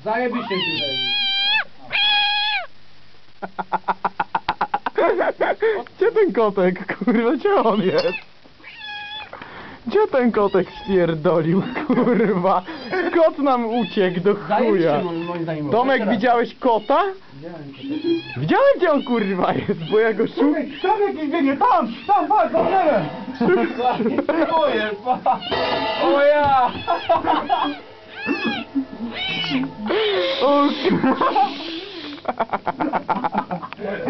Zajebiście się daje. Gdzie ten kotek, kurwa, gdzie on jest? Gdzie ten kotek spierdolił, kurwa? Kot nam uciekł do chuja. Zajebiście moim zdaniem. Tomek, widziałeś kota? Widziałem, gdzie on, kurwa, jest, bo ja go szukam. Tam jakiś biegnie, tam, patrz, za drzewem. O jest, o ja. O kurwa.